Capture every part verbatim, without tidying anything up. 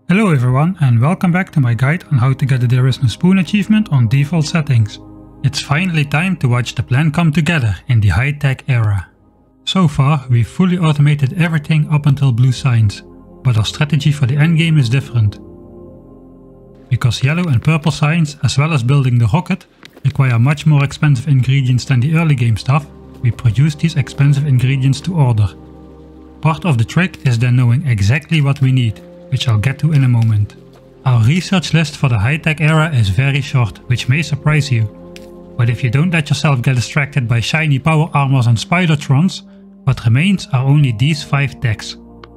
Hello everyone and welcome back to my guide on how to get the There Is No Spoon achievement on default settings. It's finally time to watch the plan come together in the high-tech era. So far we've fully automated everything up until blue signs, but our strategy for the endgame is different. Because yellow and purple signs, as well as building the rocket, require much more expensive ingredients than the early game stuff, we produce these expensive ingredients to order. Part of the trick is then knowing exactly what we need, which I'll get to in a moment. Our research list for the high-tech era is very short, which may surprise you. But if you don't let yourself get distracted by shiny power armors and spidertrons, what remains are only these five techs.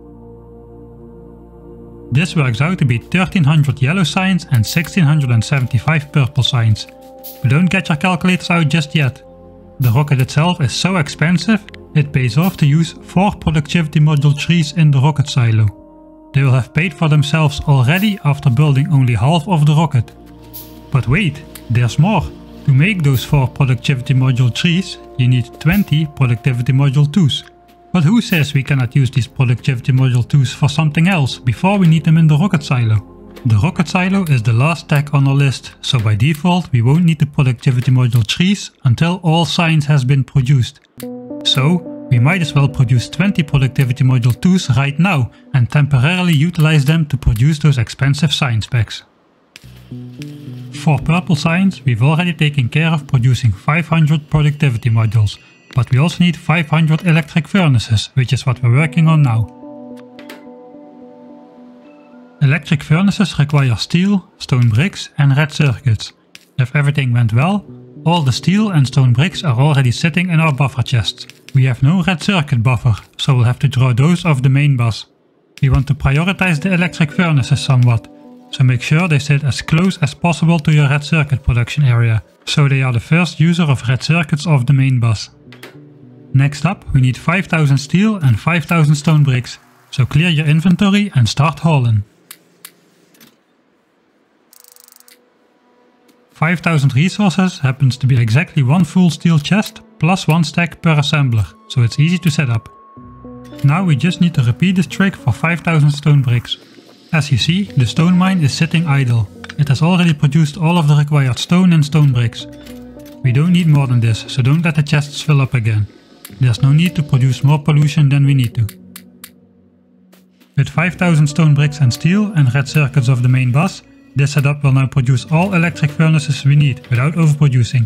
This works out to be thirteen hundred yellow signs and one thousand six hundred seventy-five purple signs. But don't get your calculators out just yet. The rocket itself is so expensive, it pays off to use four productivity module trees in the rocket silo. They will have paid for themselves already after building only half of the rocket. But wait, there's more. To make those four productivity module trees, you need twenty productivity module twos. But who says we cannot use these productivity module twos for something else before we need them in the rocket silo? The rocket silo is the last tech on our list, so by default we won't need the productivity module trees until all signs has been produced. So we might as well produce twenty productivity module twos right now and temporarily utilize them to produce those expensive sign specs. For purple signs, we've already taken care of producing five hundred productivity modules, but we also need five hundred electric furnaces, which is what we're working on now. Electric furnaces require steel, stone bricks and red circuits. If everything went well, all the steel and stone bricks are already sitting in our buffer chests. We have no red circuit buffer, so we'll have to draw those off the main bus. We want to prioritize the electric furnaces somewhat, so make sure they sit as close as possible to your red circuit production area, so they are the first user of red circuits of the main bus. Next up, we need five thousand steel and five thousand stone bricks, so clear your inventory and start hauling. five thousand resources happens to be exactly one full steel chest plus one stack per assembler, so it's easy to set up. Now we just need to repeat this trick for five thousand stone bricks. As you see, the stone mine is sitting idle. It has already produced all of the required stone and stone bricks. We don't need more than this, so don't let the chests fill up again. There's no need to produce more pollution than we need to. With five thousand stone bricks and steel and red circuits of the main bus, this setup will now produce all electric furnaces we need without overproducing.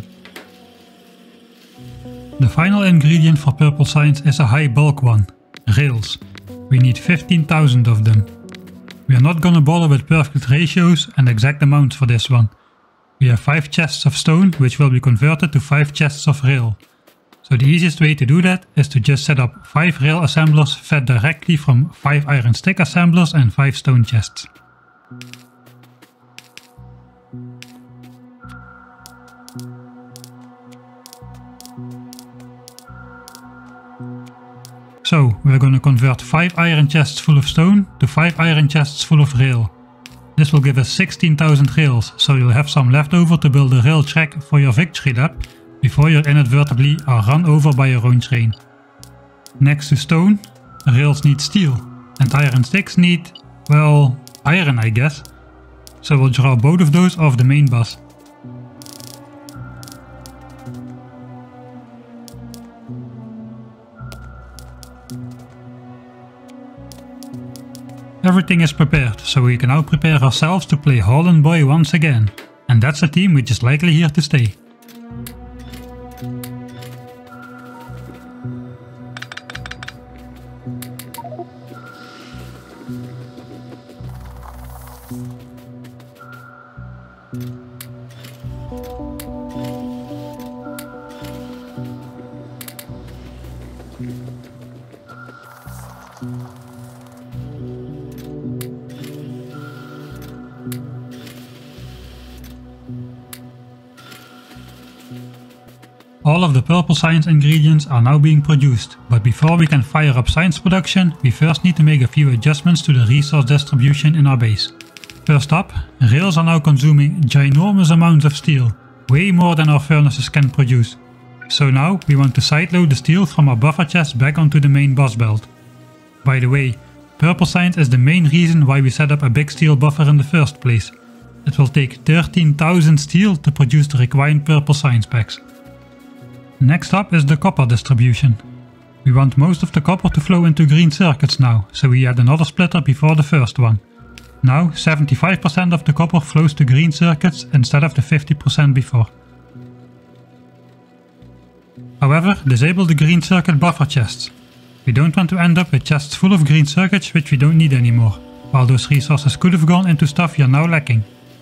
The final ingredient for purple signs is a high bulk one, rails. We need fifteen thousand of them. We are not gonna bother with perfect ratios and exact amounts for this one. We have five chests of stone which will be converted to five chests of rail. So the easiest way to do that is to just set up five rail assemblers fed directly from five iron stick assemblers and five stone chests. So we're going to convert five iron chests full of stone to five iron chests full of rail. This will give us sixteen thousand rails, so you'll have some left over to build a rail track for your victory lap before you inadvertently are run over by your own train. Next to stone, rails need steel and iron sticks need, well, iron I guess. So we'll draw both of those off the main bus. Everything is prepared, so we can now prepare ourselves to play Hauling Boy once again. And that's a team which is likely here to stay. All of the purple science ingredients are now being produced, but before we can fire up science production, we first need to make a few adjustments to the resource distribution in our base. First up, rails are now consuming ginormous amounts of steel, way more than our furnaces can produce. So now we want to sideload the steel from our buffer chest back onto the main bus belt. By the way, Purple science is the main reason why we set up a big steel buffer in the first place. It will take thirteen thousand steel to produce the required purple science packs. Next up is the copper distribution. We want most of the copper to flow into green circuits now, so we add another splitter before the first one. Now seventy-five percent of the copper flows to green circuits instead of the fifty percent before. However, disable the green circuit buffer chests. We don't want to end up with chests full of green circuits which we don't need anymore, while those resources could have gone into stuff you're now lacking.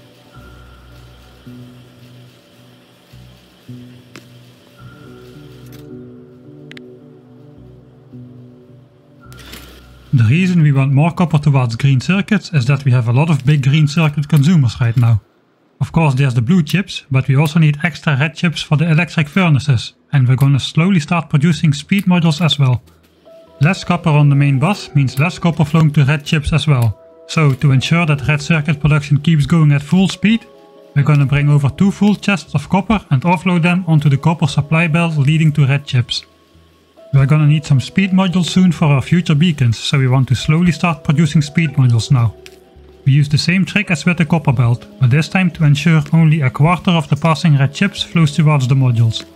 The reason we want more copper towards green circuits is that we have a lot of big green circuit consumers right now. Of course there's the blue chips, but we also need extra red chips for the electric furnaces, and we're gonna slowly start producing speed modules as well. Less copper on the main bus means less copper flowing to red chips as well. So to ensure that red circuit production keeps going at full speed, we're gonna bring over two full chests of copper and offload them onto the copper supply belt leading to red chips. We're gonna need some speed modules soon for our future beacons, so we want to slowly start producing speed modules now. We use the same trick as with the copper belt, but this time to ensure only a quarter of the passing red chips flows towards the modules.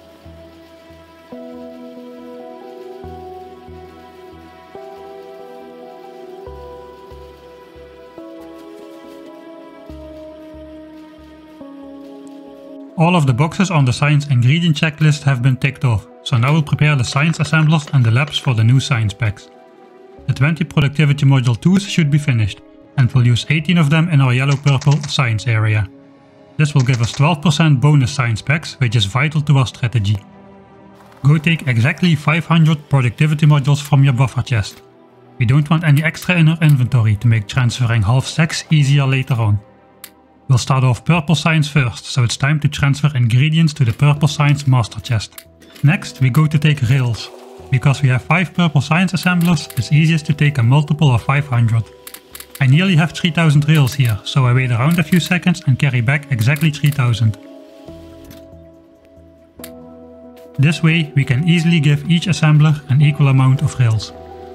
All of the boxes on the science ingredient checklist have been ticked off, so now we'll prepare the science assemblers and the labs for the new science packs. The twenty productivity module twos should be finished, and we'll use eighteen of them in our yellow-purple science area. This will give us twelve percent bonus science packs, which is vital to our strategy. Go take exactly five hundred productivity modules from your buffer chest. We don't want any extra in our inventory to make transferring half stacks easier later on. We'll start off purple science first, so it's time to transfer ingredients to the purple science master chest. Next we go to take rails. Because we have five purple science assemblers, it's easiest to take a multiple of five hundred. I nearly have three thousand rails here, so I wait around a few seconds and carry back exactly three thousand. This way we can easily give each assembler an equal amount of rails.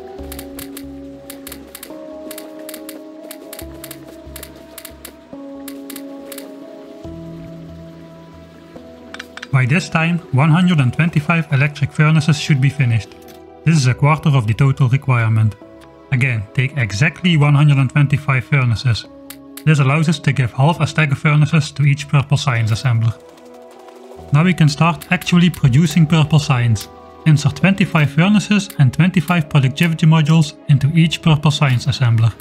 By this time, one hundred twenty-five electric furnaces should be finished. This is a quarter of the total requirement. Again, take exactly one hundred twenty-five furnaces. This allows us to give half a stack of furnaces to each purple science assembler. Now we can start actually producing purple science. Insert twenty-five furnaces and twenty-five productivity modules into each purple science assembler.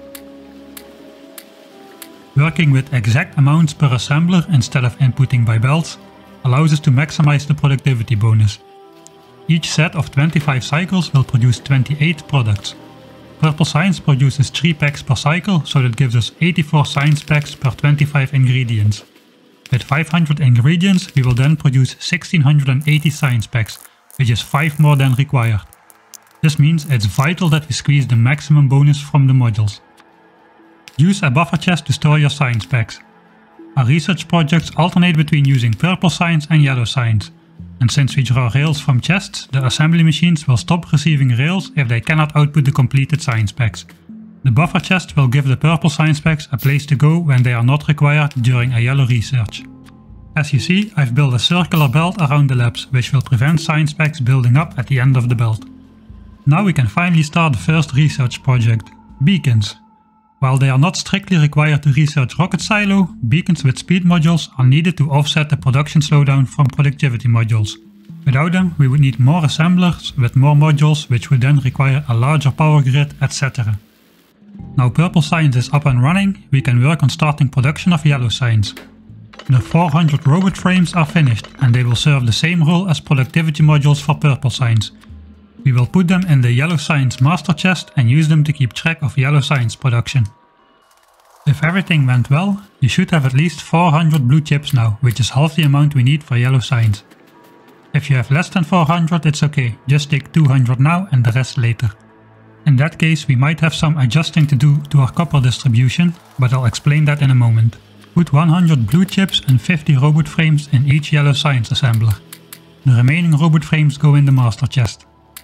Working with exact amounts per assembler instead of inputting by belts allows us to maximize the productivity bonus. Each set of twenty-five cycles will produce twenty-eight products. Purple science produces three packs per cycle, so that gives us eighty-four science packs per twenty-five ingredients. With five hundred ingredients we will then produce one thousand six hundred eighty science packs, which is five more than required. This means it's vital that we squeeze the maximum bonus from the modules. Use a buffer chest to store your science packs. Our research projects alternate between using purple science and yellow science, and since we draw rails from chests, the assembly machines will stop receiving rails if they cannot output the completed science packs. The buffer chest will give the purple science packs a place to go when they are not required during a yellow research. As you see, I've built a circular belt around the labs, which will prevent science packs building up at the end of the belt. Now we can finally start the first research project, beacons. While they are not strictly required to research rocket silo, beacons with speed modules are needed to offset the production slowdown from productivity modules. Without them we would need more assemblers with more modules, which would then require a larger power grid, et cetera. Now purple science is up and running, we can work on starting production of yellow science. The four hundred robot frames are finished and they will serve the same role as productivity modules for purple science. We will put them in the yellow science master chest and use them to keep track of yellow science production. If everything went well, you should have at least four hundred blue chips now, which is half the amount we need for yellow science. If you have less than four hundred, it's okay, just take two hundred now and the rest later. In that case we might have some adjusting to do to our copper distribution, but I'll explain that in a moment. Put one hundred blue chips and fifty robot frames in each yellow science assembler. The remaining robot frames go in the master chest.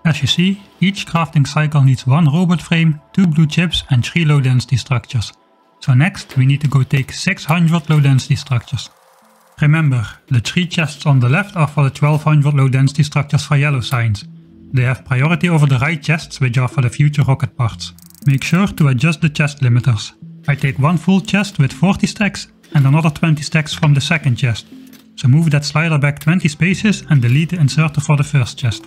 As you see, each crafting cycle needs one robot frame, two blue chips and three low density structures. So next we need to go take six hundred low density structures. Remember, the three chests on the left are for the twelve hundred low density structures for yellow signs. They have priority over the right chests, which are for the future rocket parts. Make sure to adjust the chest limiters. I take one full chest with forty stacks and another twenty stacks from the second chest. So move that slider back twenty spaces and delete the inserter for the first chest.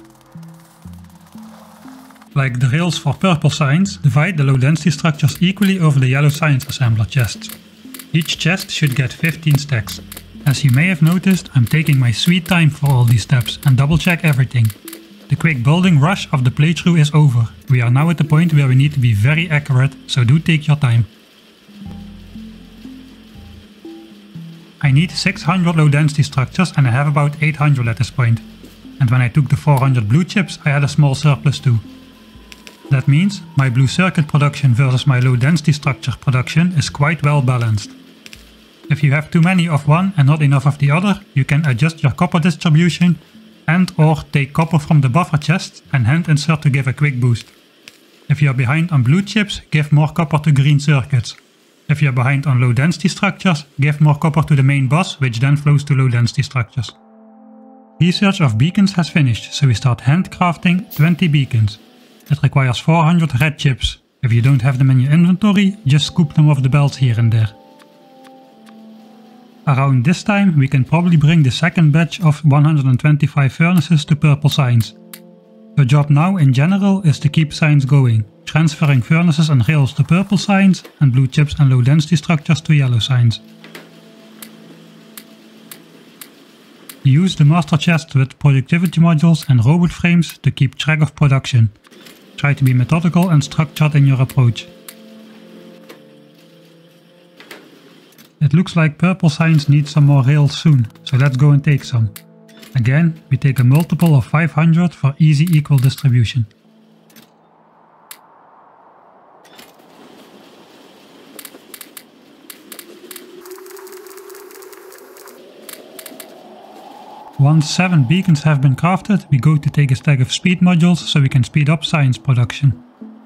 Like the rails for purple signs, divide the low density structures equally over the yellow signs assembler chests. Each chest should get fifteen stacks. As you may have noticed, I'm taking my sweet time for all these steps and double check everything. The quick building rush of the playthrough is over. We are now at the point where we need to be very accurate, so do take your time. I need six hundred low density structures and I have about eight hundred at this point. And when I took the four hundred blue chips, I had a small surplus too. That means my blue circuit production versus my low density structure production is quite well balanced. If you have too many of one and not enough of the other, you can adjust your copper distribution and or take copper from the buffer chests and hand insert to give a quick boost. If you are behind on blue chips, give more copper to green circuits. If you are behind on low density structures, give more copper to the main bus, which then flows to low density structures. Research of beacons has finished, so we start handcrafting twenty beacons. It requires four hundred red chips. If you don't have them in your inventory, just scoop them off the belts here and there. Around this time we can probably bring the second batch of one hundred twenty-five furnaces to purple signs. Your job now in general is to keep signs going, transferring furnaces and rails to purple signs and blue chips and low density structures to yellow signs. Use the master chest with productivity modules and robot frames to keep track of production. Try to be methodical and structured in your approach. It looks like purple signs need some more rails soon, so let's go and take some. Again, we take a multiple of five hundred for easy equal distribution. Once seven beacons have been crafted, we go to take a stack of speed modules so we can speed up science production.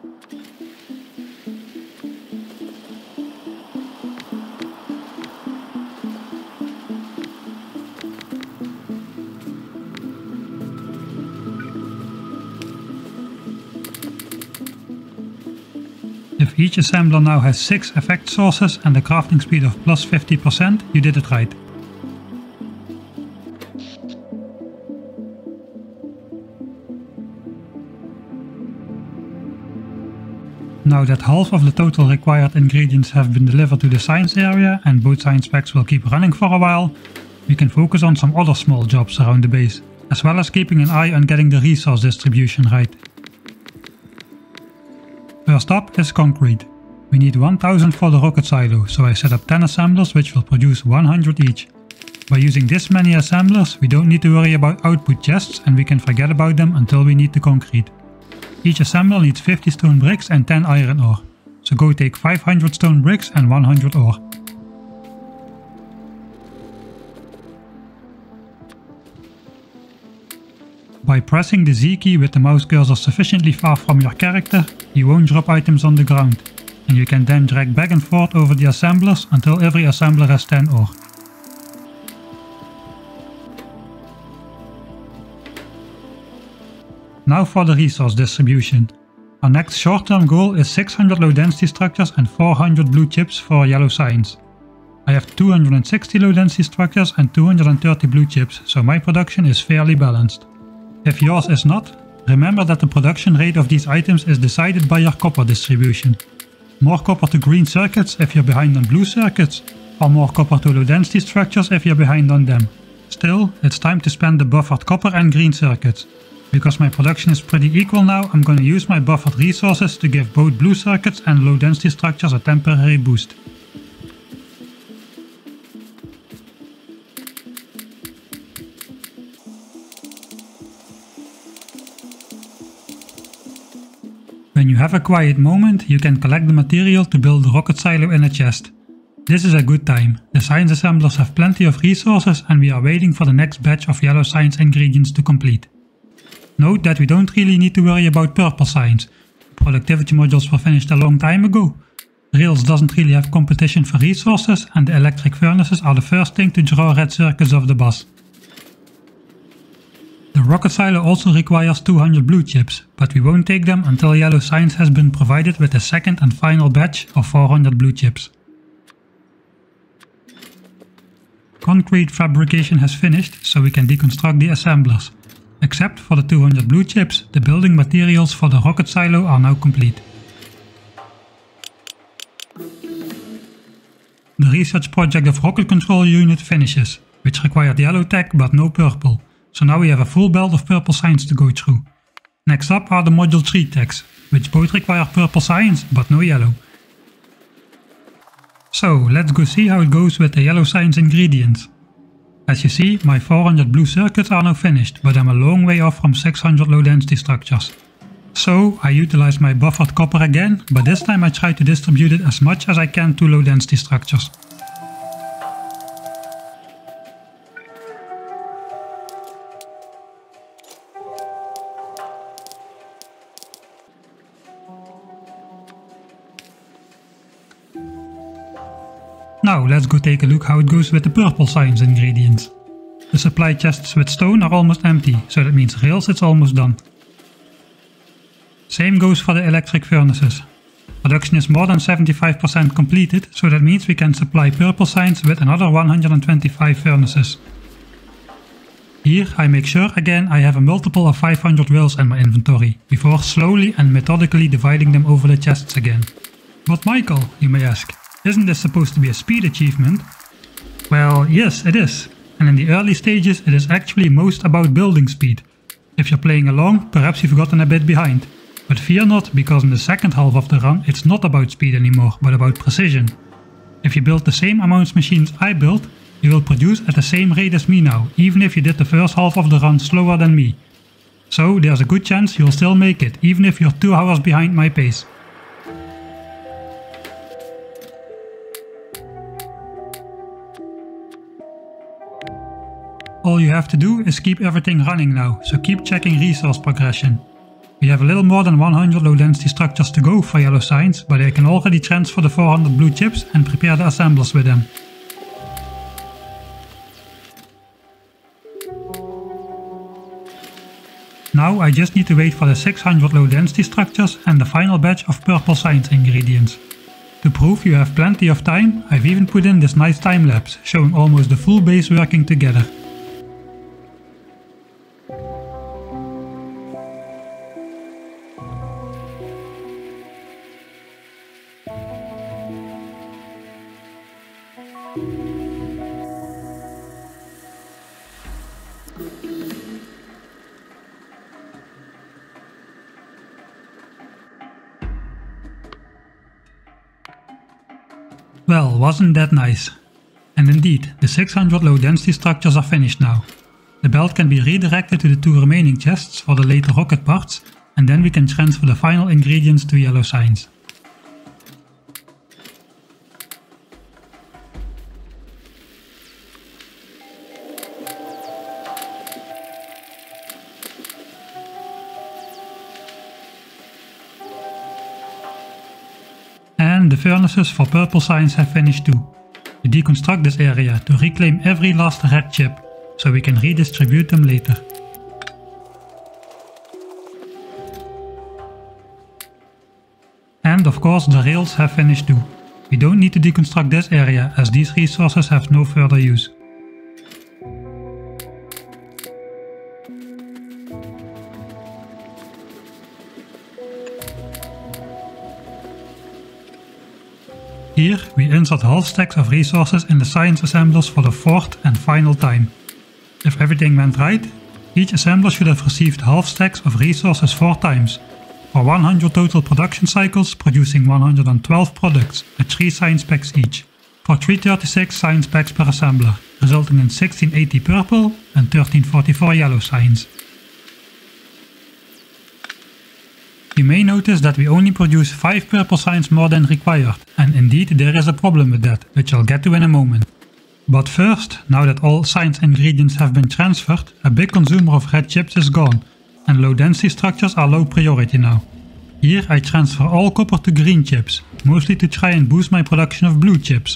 If each assembler now has six effect sources and a crafting speed of plus fifty percent, you did it right. Now that half of the total required ingredients have been delivered to the science area and both science packs will keep running for a while, we can focus on some other small jobs around the base, as well as keeping an eye on getting the resource distribution right. First up is concrete. We need one thousand for the rocket silo, so I set up ten assemblers which will produce one hundred each. By using this many assemblers, we don't need to worry about output chests and we can forget about them until we need the concrete. Each assembler needs fifty stone bricks and ten iron ore, so go take five hundred stone bricks and one hundred ore. By pressing the Z key with the mouse cursor sufficiently far from your character, you won't drop items on the ground, and you can then drag back and forth over the assemblers until every assembler has ten ore. Now for the resource distribution. Our next short-term goal is six hundred low density structures and four hundred blue chips for yellow signs. I have two hundred sixty low density structures and two hundred thirty blue chips, so my production is fairly balanced. If yours is not, remember that the production rate of these items is decided by your copper distribution. More copper to green circuits if you're behind on blue circuits, or more copper to low density structures if you're behind on them. Still, it's time to spend the buffered copper and green circuits. Because my production is pretty equal now, I'm gonna use my buffered resources to give both blue circuits and low density structures a temporary boost. When you have a quiet moment, you can collect the material to build the rocket silo in a chest. This is a good time. The science assemblers have plenty of resources and we are waiting for the next batch of yellow science ingredients to complete. Note that we don't really need to worry about purple signs. Productivity modules were finished a long time ago. Rails doesn't really have competition for resources, and the electric furnaces are the first thing to draw red circuits off the bus. The rocket silo also requires two hundred blue chips, but we won't take them until Yellow Science has been provided with a second and final batch of four hundred blue chips. Concrete fabrication has finished, so we can deconstruct the assemblers. Except for the two hundred blue chips, the building materials for the rocket silo are now complete. The research project of Rocket Control Unit finishes, which required yellow tech but no purple, so now we have a full belt of purple science to go through. Next up are the Module three techs, which both require purple science but no yellow. So let's go see how it goes with the yellow science ingredients. As you see, my four hundred blue circuits are now finished, but I'm a long way off from six hundred low density structures. So I utilize my buffered copper again, but this time I try to distribute it as much as I can to low density structures. Now let's go take a look how it goes with the purple science ingredients. The supply chests with stone are almost empty, so that means rails it's almost done. Same goes for the electric furnaces. Production is more than seventy-five percent completed, so that means we can supply purple science with another one hundred twenty-five furnaces. Here I make sure again I have a multiple of five hundred rails in my inventory, before slowly and methodically dividing them over the chests again. But Michael, you may ask, isn't this supposed to be a speed achievement? Well, yes it is, and in the early stages it is actually most about building speed. If you're playing along, perhaps you've gotten a bit behind. But fear not, because in the second half of the run it's not about speed anymore, but about precision. If you build the same amounts machines I built, you will produce at the same rate as me now, even if you did the first half of the run slower than me. So there's a good chance you'll still make it, even if you're two hours behind my pace. All you have to do is keep everything running now, so keep checking resource progression. We have a little more than one hundred low density structures to go for yellow science, but I can already transfer the four hundred blue chips and prepare the assemblers with them. Now I just need to wait for the six hundred low density structures and the final batch of purple science ingredients. To prove you have plenty of time, I've even put in this nice time lapse, showing almost the full base working together. Well, wasn't that nice? And indeed, the six hundred low density structures are finished now. The belt can be redirected to the two remaining chests for the later rocket parts, and then we can transfer the final ingredients to yellow science. And the furnaces for purple science have finished too. We deconstruct this area to reclaim every last red chip, so we can redistribute them later. And of course the rails have finished too. We don't need to deconstruct this area, as these resources have no further use. Here we insert half stacks of resources in the science assemblers for the fourth and final time. If everything went right, each assembler should have received half stacks of resources four times, for one hundred total production cycles producing one hundred twelve products at three science packs each, for three hundred thirty-six science packs per assembler, resulting in sixteen eighty purple and thirteen forty-four yellow science. You may notice that we only produce five purple science more than required, and indeed there is a problem with that, which I'll get to in a moment. But first, now that all science ingredients have been transferred, a big consumer of red chips is gone, and low density structures are low priority now. Here I transfer all copper to green chips, mostly to try and boost my production of blue chips.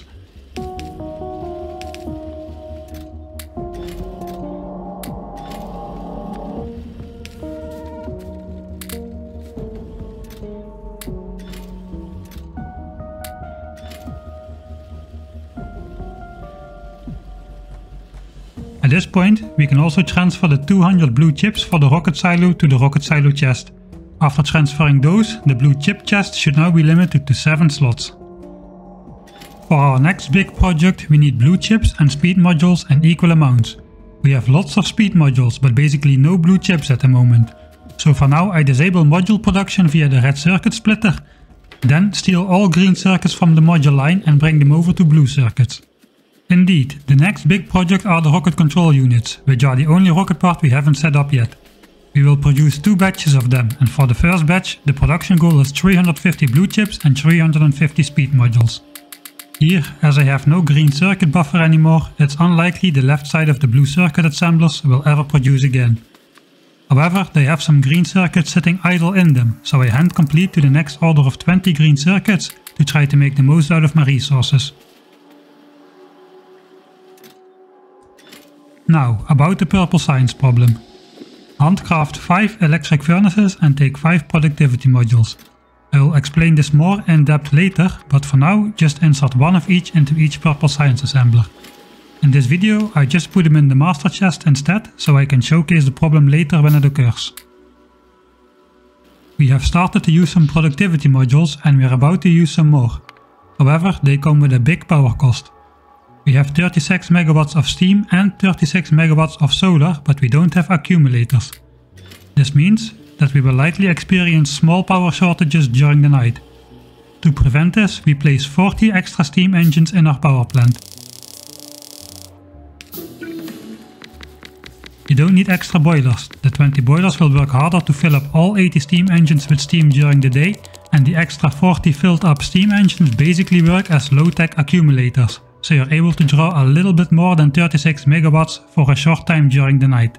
At this point, we can also transfer the two hundred blue chips for the rocket silo to the rocket silo chest. After transferring those, the blue chip chest should now be limited to seven slots. For our next big project, we need blue chips and speed modules in equal amounts. We have lots of speed modules, but basically no blue chips at the moment. So for now I disable module production via the red circuit splitter, then steal all green circuits from the module line and bring them over to blue circuits. Indeed, the next big project are the rocket control units, which are the only rocket part we haven't set up yet. We will produce two batches of them, and for the first batch the production goal is three hundred fifty blue chips and three hundred fifty speed modules. Here, as I have no green circuit buffer anymore, it's unlikely the left side of the blue circuit assemblers will ever produce again. However, they have some green circuits sitting idle in them, so I hand complete to the next order of twenty green circuits to try to make the most out of my resources. Now, about the purple science problem. Handcraft five electric furnaces and take five productivity modules. I will explain this more in depth later, but for now just insert one of each into each purple science assembler. In this video I just put them in the master chest instead, so I can showcase the problem later when it occurs. We have started to use some productivity modules and we are about to use some more. However, they come with a big power cost. We have thirty-six megawatts of steam and thirty-six megawatts of solar, but we don't have accumulators. This means that we will likely experience small power shortages during the night. To prevent this, we place forty extra steam engines in our power plant. You don't need extra boilers. The twenty boilers will work harder to fill up all eighty steam engines with steam during the day, and the extra forty filled up steam engines basically work as low-tech accumulators. So you're able to draw a little bit more than thirty-six megawatts for a short time during the night.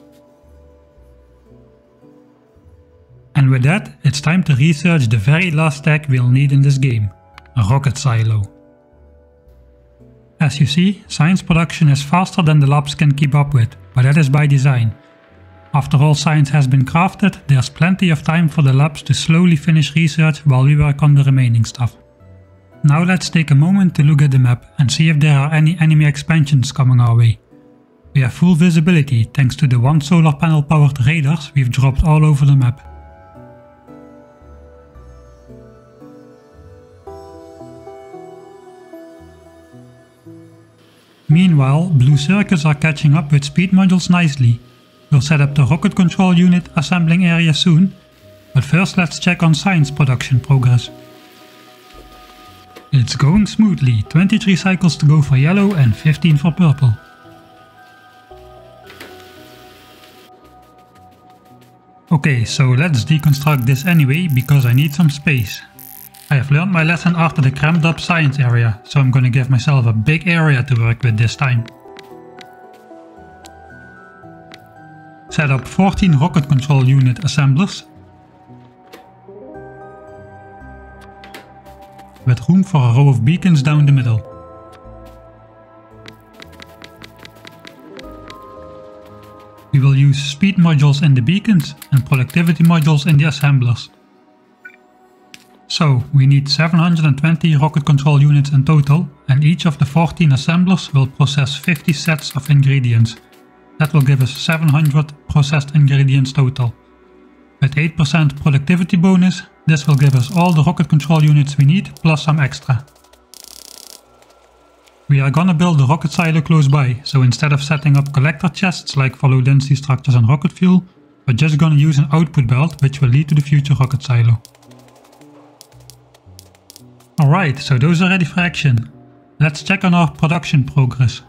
And with that, it's time to research the very last tech we'll need in this game, a rocket silo. As you see, science production is faster than the labs can keep up with, but that is by design. After all science has been crafted, there's plenty of time for the labs to slowly finish research while we work on the remaining stuff. Now let's take a moment to look at the map and see if there are any enemy expansions coming our way. We have full visibility thanks to the one solar panel powered radars we've dropped all over the map. Meanwhile, blue circuits are catching up with speed modules nicely. We'll set up the rocket control unit assembling area soon, but first let's check on science production progress. It's going smoothly, twenty-three cycles to go for yellow and fifteen for purple. Okay, so let's deconstruct this anyway, because I need some space. I have learned my lesson after the crammed up science area, so I'm gonna give myself a big area to work with this time. Set up fourteen rocket control unit assemblers, with room for a row of beacons down the middle. We will use speed modules in the beacons and productivity modules in the assemblers. So we need seven hundred twenty rocket control units in total, and each of the fourteen assemblers will process fifty sets of ingredients. That will give us seven hundred processed ingredients total. With eight percent productivity bonus, this will give us all the rocket control units we need, plus some extra. We are gonna build a rocket silo close by, so instead of setting up collector chests like for low density structures and rocket fuel, we're just gonna use an output belt which will lead to the future rocket silo. Alright, so those are ready for action. Let's check on our production progress.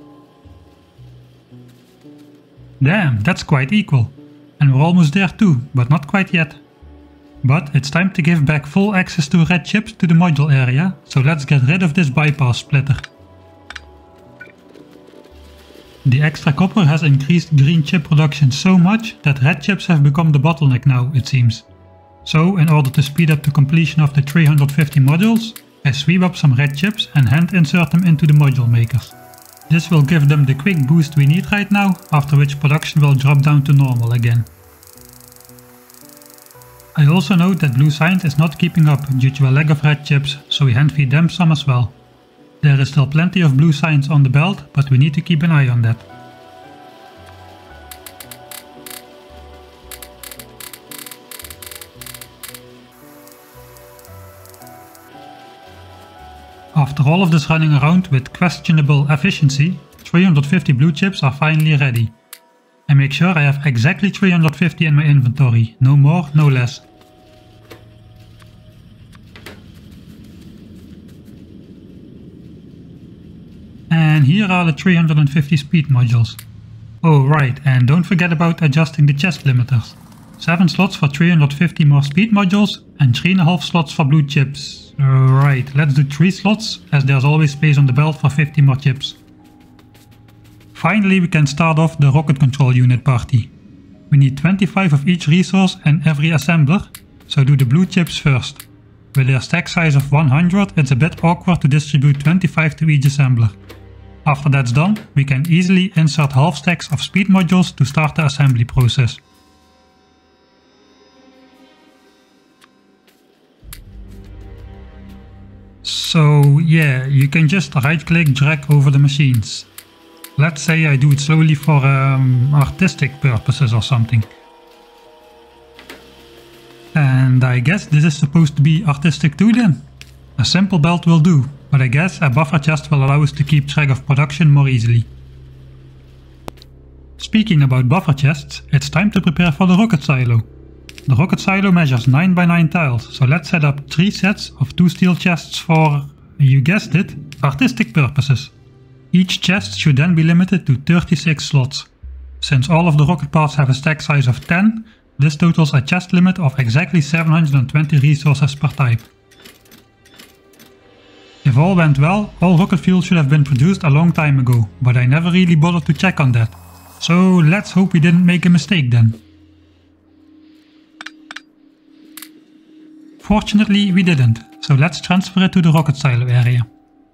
Damn, that's quite equal. And we're almost there too, but not quite yet. But it's time to give back full access to red chips to the module area, so let's get rid of this bypass splitter. The extra copper has increased green chip production so much that red chips have become the bottleneck now, it seems. So, in order to speed up the completion of the three hundred fifty modules, I sweep up some red chips and hand insert them into the module makers. This will give them the quick boost we need right now, after which production will drop down to normal again. I also note that Blue Science is not keeping up due to a lack of red chips, so we hand feed them some as well. There is still plenty of Blue Science on the belt, but we need to keep an eye on that. After all of this running around with questionable efficiency, three hundred fifty blue chips are finally ready. I make sure I have exactly three hundred fifty in my inventory, no more, no less. And here are the three hundred fifty speed modules. Oh right, and don't forget about adjusting the chest limiters. seven slots for three hundred fifty more speed modules and three point five slots for blue chips. Right, let's do three slots, as there's always space on the belt for fifty more chips. Finally we can start off the rocket control unit party. We need twenty-five of each resource and every assembler, so do the blue chips first. With their stack size of one hundred, it's a bit awkward to distribute twenty-five to each assembler. After that's done, we can easily insert half stacks of speed modules to start the assembly process. So yeah, you can just right click drag over the machines. Let's say I do it slowly for um, artistic purposes or something. And I guess this is supposed to be artistic too then. A simple belt will do, but I guess a buffer chest will allow us to keep track of production more easily. Speaking about buffer chests, it's time to prepare for the rocket silo. The rocket silo measures nine by nine tiles, so let's set up three sets of two steel chests for, you guessed it, artistic purposes. Each chest should then be limited to thirty-six slots. Since all of the rocket parts have a stack size of ten, this totals a chest limit of exactly seven hundred twenty resources per type. If all went well, all rocket fuel should have been produced a long time ago, but I never really bothered to check on that. So let's hope we didn't make a mistake then. Fortunately we didn't, so let's transfer it to the rocket silo area.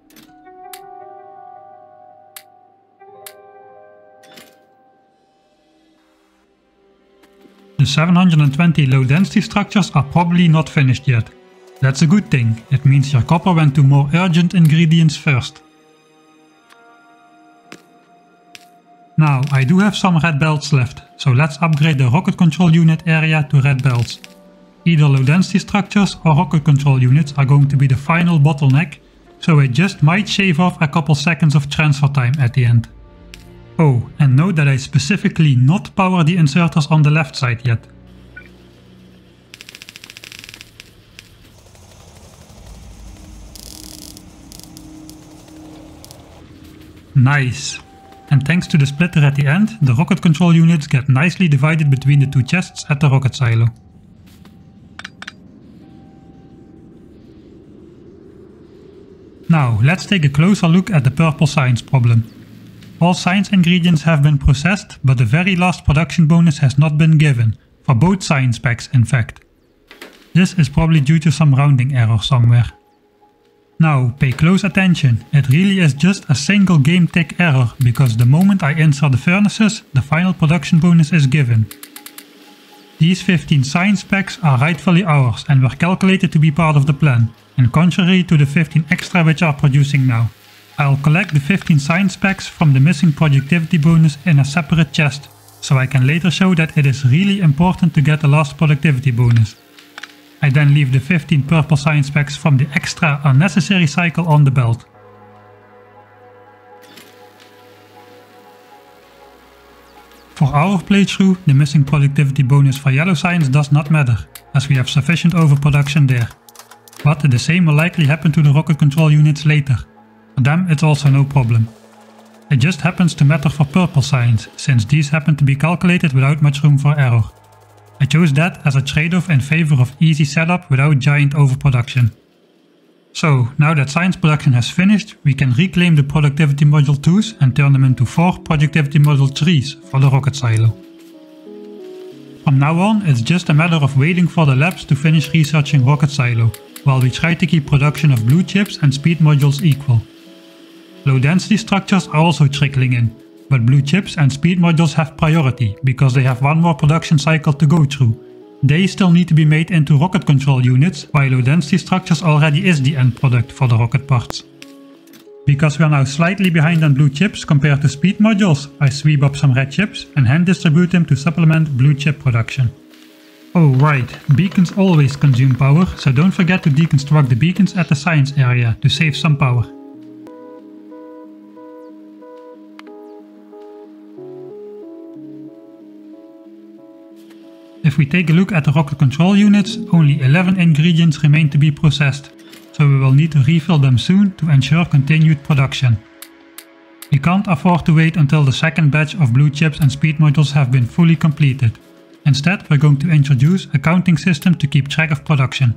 The seven hundred twenty low density structures are probably not finished yet. That's a good thing, it means your copper went to more urgent ingredients first. Now I do have some red belts left, so let's upgrade the rocket control unit area to red belts. Either low density structures or rocket control units are going to be the final bottleneck, so it just might shave off a couple seconds of transfer time at the end. Oh, and note that I specifically not power the inserters on the left side yet. Nice! And thanks to the splitter at the end, the rocket control units get nicely divided between the two chests at the rocket silo. Now, let's take a closer look at the purple science problem. All science ingredients have been processed, but the very last production bonus has not been given, for both science packs in fact. This is probably due to some rounding error somewhere. Now, pay close attention, it really is just a single game tick error, because the moment I insert the furnaces, the final production bonus is given. These fifteen science packs are rightfully ours and were calculated to be part of the plan, and contrary to the fifteen extra which are producing now. I'll collect the fifteen science packs from the missing productivity bonus in a separate chest, so I can later show that it is really important to get the last productivity bonus. I then leave the fifteen purple science packs from the extra unnecessary cycle on the belt. For our playthrough, the missing productivity bonus for yellow science does not matter, as we have sufficient overproduction there. But the same will likely happen to the rocket control units later. For them it's also no problem. It just happens to matter for purple science, since these happen to be calculated without much room for error. I chose that as a trade-off in favor of easy setup without giant overproduction. So, now that science production has finished, we can reclaim the Productivity Module twos and turn them into four Productivity Module threes for the rocket silo. From now on, it's just a matter of waiting for the labs to finish researching rocket silo, while we try to keep production of blue chips and speed modules equal. Low density structures are also trickling in, but blue chips and speed modules have priority because they have one more production cycle to go through. They still need to be made into rocket control units, while low density structures already is the end product for the rocket parts. Because we are now slightly behind on blue chips compared to speed modules, I sweep up some red chips and hand distribute them to supplement blue chip production. Oh right, beacons always consume power, so don't forget to deconstruct the beacons at the science area to save some power. If we take a look at the rocket control units, only eleven ingredients remain to be processed, so we will need to refill them soon to ensure continued production. We can't afford to wait until the second batch of blue chips and speed modules have been fully completed. Instead, we're going to introduce a counting system to keep track of production.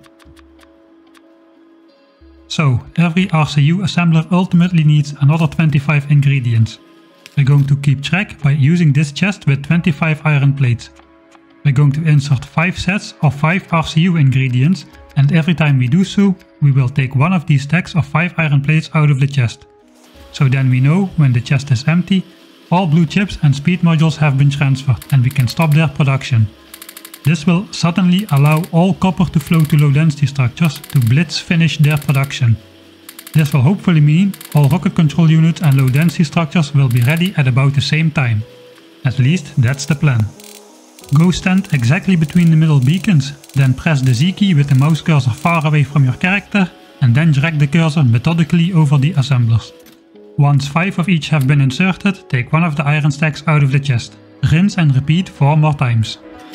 So, every R C U assembler ultimately needs another twenty-five ingredients. We're going to keep track by using this chest with twenty-five iron plates. We're going to insert five sets of five R C U ingredients, and every time we do so, we will take one of these stacks of five iron plates out of the chest. So then we know when the chest is empty, all blue chips and speed modules have been transferred and we can stop their production. This will suddenly allow all copper to flow to low density structures to blitz finish their production. This will hopefully mean all rocket control units and low density structures will be ready at about the same time. At least that's the plan. Go stand exactly between the middle beacons, then press the Z key with the mouse cursor far away from your character and then drag the cursor methodically over the assemblers. Once five of each have been inserted, take one of the iron stacks out of the chest. Rinse and repeat four more times.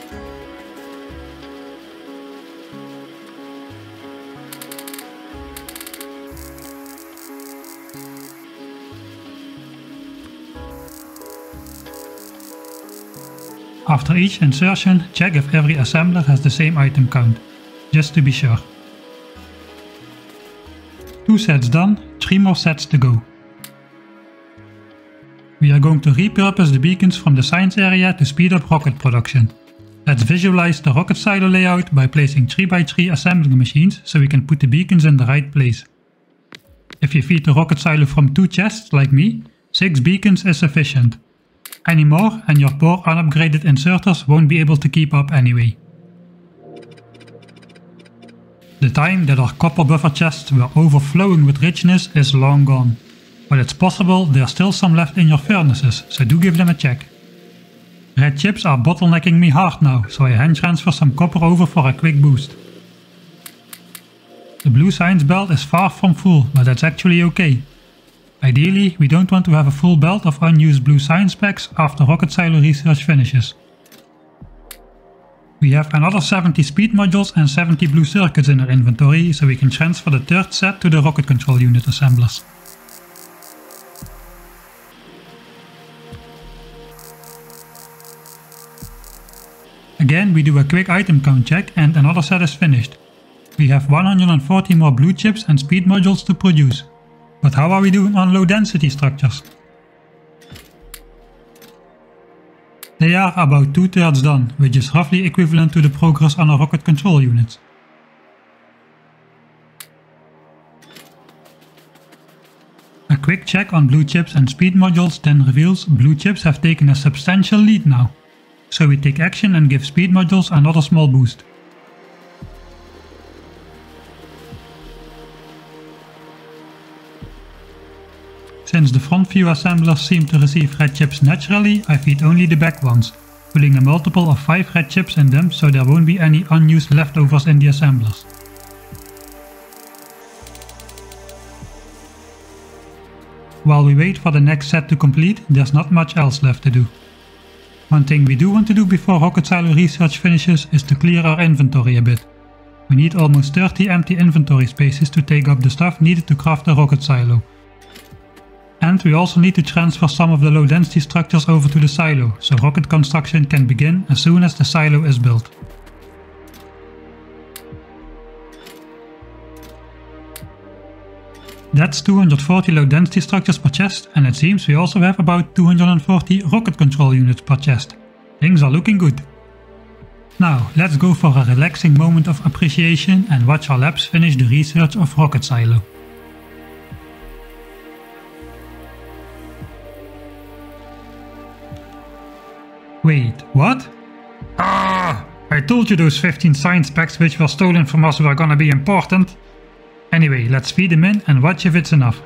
After each insertion, check if every assembler has the same item count, just to be sure. Two sets done, three more sets to go. We are going to repurpose the beacons from the science area to speed up rocket production. Let's visualize the rocket silo layout by placing three by three assembling machines so we can put the beacons in the right place. If you feed the rocket silo from two chests like me, six beacons is sufficient. Any more and your poor unupgraded inserters won't be able to keep up anyway. The time that our copper buffer chests were overflowing with richness is long gone. But it's possible there's still some left in your furnaces, so do give them a check. Red chips are bottlenecking me hard now, so I hand transfer some copper over for a quick boost. The blue science belt is far from full, but that's actually okay. Ideally, we don't want to have a full belt of unused blue science packs after rocket silo research finishes. We have another seventy speed modules and seventy blue circuits in our inventory, so we can transfer the third set to the rocket control unit assemblers. Again, we do a quick item count check and another set is finished. We have one hundred forty more blue chips and speed modules to produce. But how are we doing on low density structures? They are about two thirds done, which is roughly equivalent to the progress on our rocket control units. A quick check on blue chips and speed modules then reveals blue chips have taken a substantial lead now. So we take action and give speed modules another small boost. Since the front view assemblers seem to receive red chips naturally, I feed only the back ones, putting a multiple of five red chips in them so there won't be any unused leftovers in the assemblers. While we wait for the next set to complete, there's not much else left to do. One thing we do want to do before rocket silo research finishes is to clear our inventory a bit. We need almost thirty empty inventory spaces to take up the stuff needed to craft the rocket silo. And we also need to transfer some of the low density structures over to the silo, so rocket construction can begin as soon as the silo is built. That's two hundred forty low density structures per chest, and it seems we also have about two hundred forty rocket control units per chest. Things are looking good. Now let's go for a relaxing moment of appreciation and watch our labs finish the research of Rocket Silo. Wait, what? Ah! I told you those fifteen science packs which were stolen from us were gonna be important. Anyway, let's feed them in and watch if it's enough.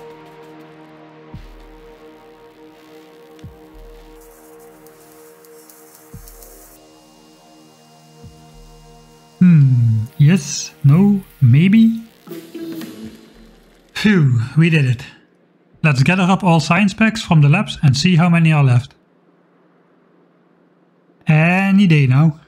Hmm, yes, no, maybe? Phew, we did it. Let's gather up all science packs from the labs and see how many are left. Any day now.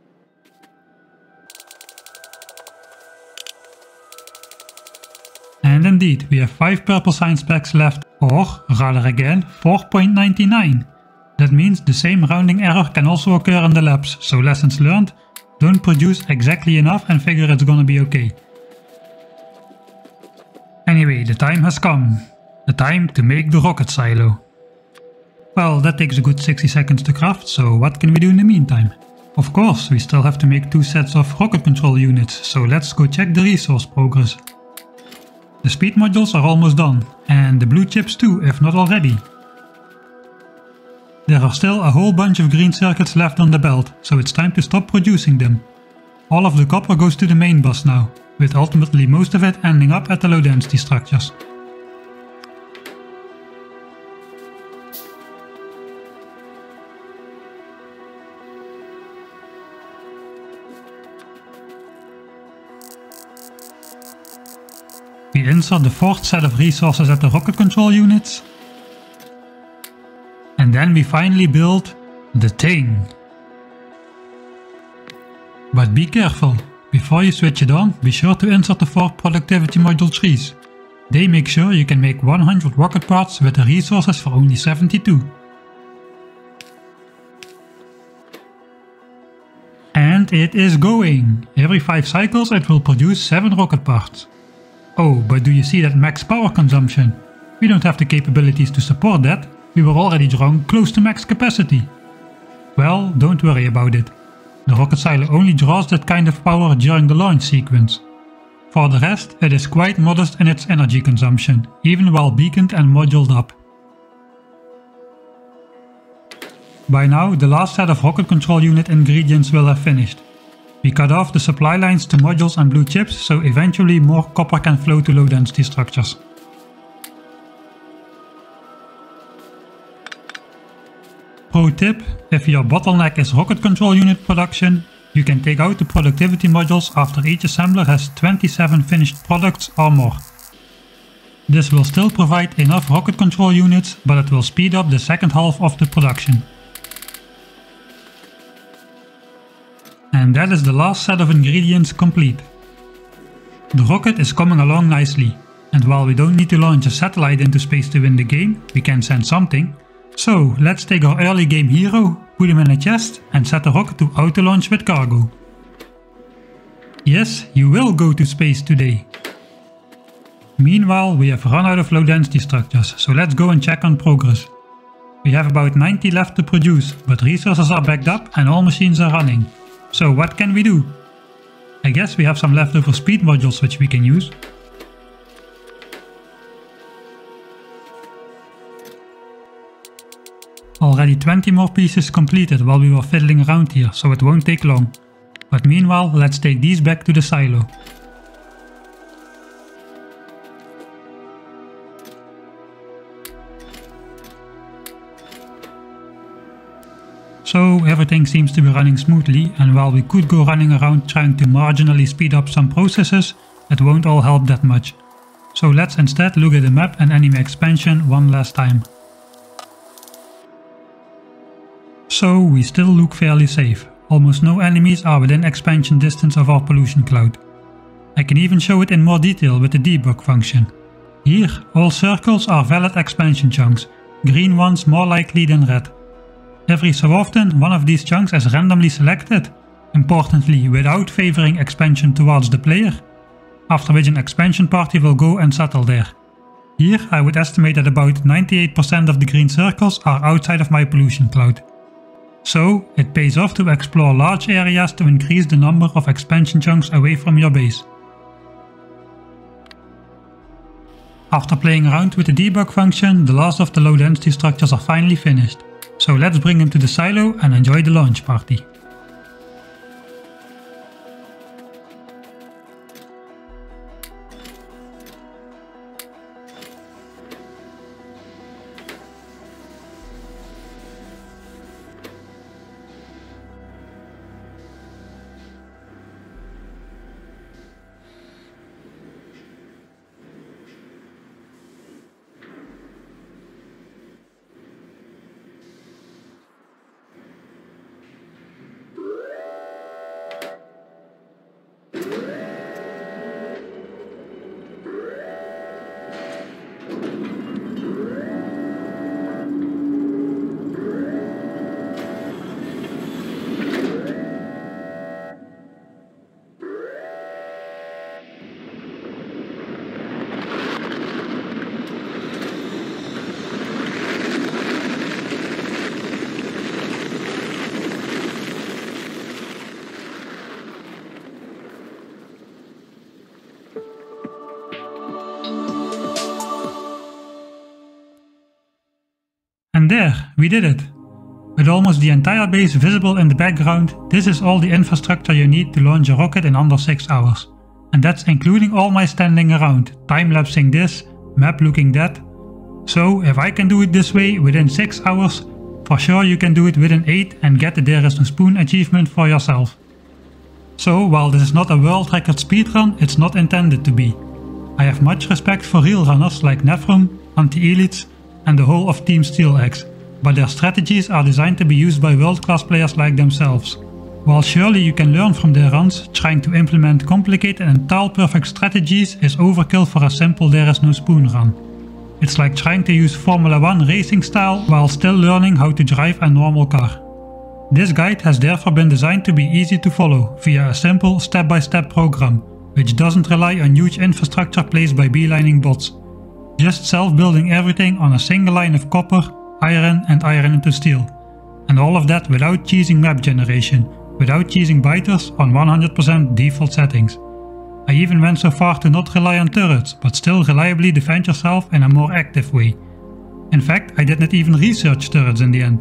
And indeed, we have five purple science packs left, or rather again, four point nine nine. That means the same rounding error can also occur in the labs, so lessons learned, don't produce exactly enough and figure it's gonna be okay. Anyway, the time has come. The time to make the rocket silo. Well, that takes a good sixty seconds to craft, so what can we do in the meantime? Of course, we still have to make two sets of rocket control units, so let's go check the resource progress. The speed modules are almost done, and the blue chips too, if not already. There are still a whole bunch of green circuits left on the belt, so it's time to stop producing them. All of the copper goes to the main bus now, with ultimately most of it ending up at the low density structures. We insert the fourth set of resources at the rocket control units. And then we finally build the thing. But be careful, before you switch it on, be sure to insert the four productivity module trees. They make sure you can make one hundred rocket parts with the resources for only seventy-two. And it is going! Every five cycles it will produce seven rocket parts. Oh, but do you see that max power consumption? We don't have the capabilities to support that. We were already drawing close to max capacity. Well, don't worry about it. The rocket silo only draws that kind of power during the launch sequence. For the rest, it is quite modest in its energy consumption, even while beaconed and moduled up. By now, the last set of rocket control unit ingredients will have finished. We cut off the supply lines to modules and blue chips, so eventually more copper can flow to low density structures. Pro tip, if your bottleneck is rocket control unit production, you can take out the productivity modules after each assembler has twenty-seven finished products or more. This will still provide enough rocket control units, but it will speed up the second half of the production. And that is the last set of ingredients complete. The rocket is coming along nicely, and while we don't need to launch a satellite into space to win the game, we can send something. So let's take our early game hero, put him in a chest and set the rocket to auto launch with cargo. Yes, you will go to space today. Meanwhile, we have run out of low density structures, so let's go and check on progress. We have about ninety left to produce, but resources are backed up and all machines are running. So what can we do? I guess we have some leftover speed modules which we can use. Already twenty more pieces completed while we were fiddling around here, so it won't take long. But meanwhile, let's take these back to the silo. So everything seems to be running smoothly, and while we could go running around trying to marginally speed up some processes, it won't all help that much. So let's instead look at the map and enemy expansion one last time. So we still look fairly safe. Almost no enemies are within expansion distance of our pollution cloud. I can even show it in more detail with the debug function. Here, all circles are valid expansion chunks, green ones more likely than red. Every so often, one of these chunks is randomly selected, importantly without favoring expansion towards the player. after which an expansion party will go and settle there. Here I would estimate that about ninety-eight percent of the green circles are outside of my pollution cloud. So it pays off to explore large areas to increase the number of expansion chunks away from your base. After playing around with the debug function, the last of the low density structures are finally finished. So let's bring them to the silo and enjoy the launch party. And there, we did it! With almost the entire base visible in the background, this is all the infrastructure you need to launch a rocket in under six hours. And that's including all my standing around, time-lapsing this, map looking that. So if I can do it this way within six hours, for sure you can do it within eight and get the There Is No Spoon achievement for yourself. So while this is not a world record speedrun, it's not intended to be. I have much respect for real runners like Nephrom, Anti-Elites and the whole of Team SteelX, but their strategies are designed to be used by world-class players like themselves. While surely you can learn from their runs, trying to implement complicated and tile-perfect strategies is overkill for a simple There Is No Spoon run. It's like trying to use Formula one racing style while still learning how to drive a normal car. This guide has therefore been designed to be easy to follow via a simple step-by-step program, which doesn't rely on huge infrastructure placed by beelining bots. Just self-building everything on a single line of copper, iron and iron into steel. And all of that without cheesing map generation, without cheesing biters on one hundred percent default settings. I even went so far to not rely on turrets, but still reliably defend yourself in a more active way. In fact, I did not even research turrets in the end.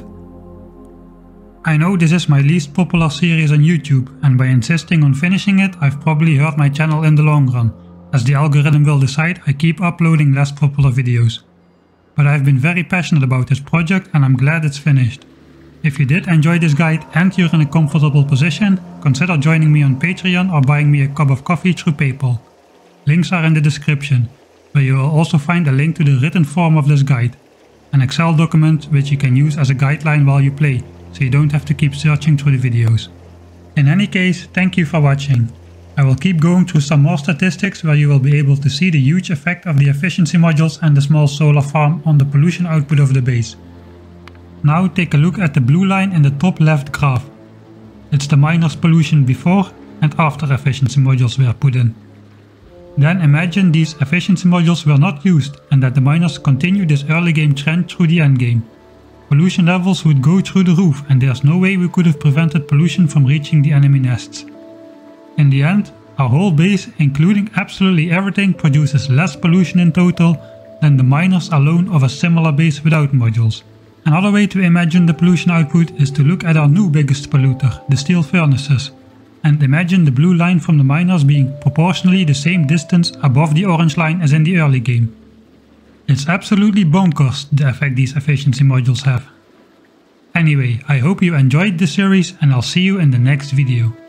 I know this is my least popular series on YouTube, and by insisting on finishing it I've probably hurt my channel in the long run, as the algorithm will decide I keep uploading less popular videos. But I've been very passionate about this project and I'm glad it's finished. If you did enjoy this guide and you're in a comfortable position, consider joining me on Patreon or buying me a cup of coffee through PayPal. Links are in the description, where you will also find a link to the written form of this guide, an Excel document which you can use as a guideline while you play, so you don't have to keep searching through the videos. In any case, thank you for watching. I will keep going through some more statistics where you will be able to see the huge effect of the efficiency modules and the small solar farm on the pollution output of the base. Now take a look at the blue line in the top left graph. It's the miners' pollution before and after efficiency modules were put in. Then imagine these efficiency modules were not used and that the miners continue this early game trend through the end game. Pollution levels would go through the roof and there's no way we could have prevented pollution from reaching the enemy nests. In the end, our whole base, including absolutely everything, produces less pollution in total than the miners alone of a similar base without modules. Another way to imagine the pollution output is to look at our new biggest polluter, the steel furnaces, and imagine the blue line from the miners being proportionally the same distance above the orange line as in the early game. It's absolutely bonkers the effect these efficiency modules have. Anyway, I hope you enjoyed this series and I'll see you in the next video.